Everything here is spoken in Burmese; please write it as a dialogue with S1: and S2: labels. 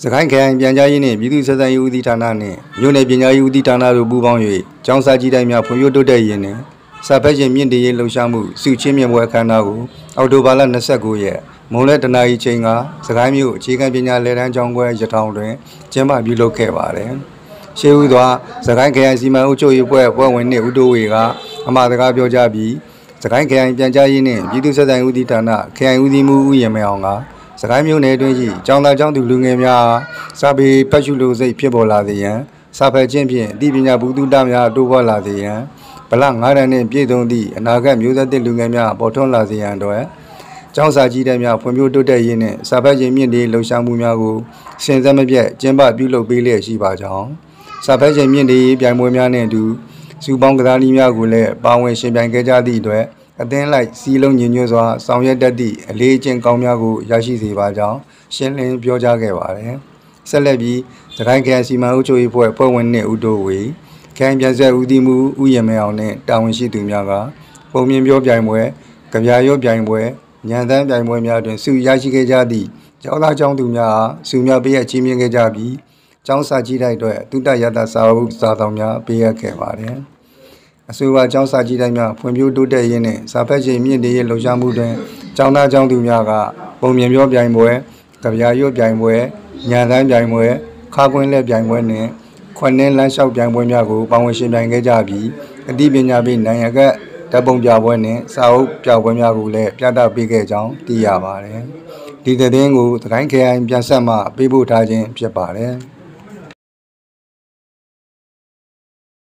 S1: စကိုင်းခရိုင်ပြန်ကြားရေးနှင့်ပြည်သူ့ဆက်ဆံရေးဦးစီးဌာနနှင့်မြို့နယ်ပညာရေးဦးစီးဌာနတို့ပူးပေါင်း၍ကျောင်းစာကြည့်တိုင်းများဖွံ့ဖြိုးတိုးတက်ရေးနှင့်စာဖတ်ရှင်မြင့်တင်ရေးလှုပ်ရှားမှုစုချင်းမြင့်ပွဲအခမ်းအနားကိုအောက်တိုဘာလ29ရက်မွန်လဲတနာရီချိန်ကစကိုင်းမြို့အခြေခံပညာလက်တန်းကျောင်းကွဲရထောင်တွင်ကျင်းပပြုလုပ်ခဲ့ပါသည်။ရှေးဦးစွာစကိုင်းခရိုင်စီမံအုပ်ချုပ်ရေးအဖွဲ့ဝင်နှင့်ဦးတိုးဝေကအမှာစကားပြောကြားပြီးစကိုင်းခရိုင်ပြန်ကြားရေးနှင့်ပြည်သူ့ဆက်ဆံရေးဦးစီးဌာနခရိုင်ဦးစီးမှုဦးရင်မဲအောင်ကစကိုင်းမြို့နယ်တွင်ရှိကျောင်းသားကျောင်းသူလူငယ်များစာပေဖတ်ရှုလို့စိတ်ဖြစ်ပေါ်လာစေရန်စာဖတ်ခြင်းဖြင့်အသိပညာဘုသူတများတိုးပွားလာစေရန်ဗလ9တန်းနှင့်ပြည့်စုံသည့်အနာဂတ်မျိုးဆက်သစ်လူငယ်များပေါ်ထွန်းလာစေရန်အတွက်ကျောင်းစာကြည့်တဲ့များဖွံ့ဖြိုးတိုးတက်ရေးနှင့်စာဖတ်ခြင်းမြင့်တင်လှုပ်ရှားမှုများကိုစဉ်ဆက်မပြတ်ကျင်းပပြုလုပ်ပေးလျက်ရှိပါကြောင်းစာဖတ်ခြင်းမြင့်တင်ရေးပြိုင်ပွဲများနှင့်အတူစုပေါင်းကစားနည်းများကိုလည်းပါဝင်ရှင်ပြိုင်ခဲ့ကြသည့်အတွက်အသင်းလိုက်စီလုံးညီညွတ်စွာဆောင်ရွက်တတ်သည့်အလေးအကျင့်ကောင်းများကိုရရှိစေပါကြောင်းရှင်းလင်းပြောကြားခဲ့ပါတယ်။ဆက်လက်ပြီးစကိုင်းခရိုင်စီမံအုပ်ချုပ်ရေးအဖွဲ့ဝင်နှင့်ဦးတိုးဝေခရိုင်ပြန်ဆက်ဦးစီးမှုဦးရင်မဲအောင်နှင့်တာဝန်ရှိသူများကပုံမြင်ပြောပြိုင်ပွဲကြပြရွတ်ပြိုင်ပွဲညံတန်းပြိုင်ပွဲများတွင်စုရရှိခဲ့ကြသည့်ကျောင်းသားကျောင်းသူများအားစုများပေးအပ်ချင်းမြင်ခဲ့ကြပြီးကျောင်းစာကြည့်တိုက်အတွက်တုတရတစာအုပ်စာဆောင်များပေးအပ်ခဲ့ပါတယ်။အဆိုပါကျောင်းစာကြည့်တိုင်းများဖွံ့ဖြိုးတိုးတက်ရေးနှင့်စာဖတ်ရှင်မြင့်တင်ရေးလှုပ်ရှားမှုတွင်ကျောင်းသားကျောင်းသူများကပုံမြင်ပြောပြိုင်ပွဲကြပြရွတ်ပြိုင်ပွဲညံတန်းပြိုင်ပွဲခါကွင်းလက်ပြိုင်ပွဲနှင့်ခွန်းနှင်းလမ်းလျှောက်ပြိုင်ပွဲများကိုပါဝင်ရှင်ပြိုင်ခဲ့ကြပြီးအသိပညာပေးနိုင်ငံကဓာတ်ပုံပြပွဲနှင့်စာအုပ်ပြပွဲများကိုလည်းပြသပေးခဲ့ကြောင်းသိရပါတယ်။ဒီသတင်းကိုသခိုင်းခရိုင်ပြန်ဆက်မှပေးပို့ထားခြင်းဖြစ်ပါတယ်။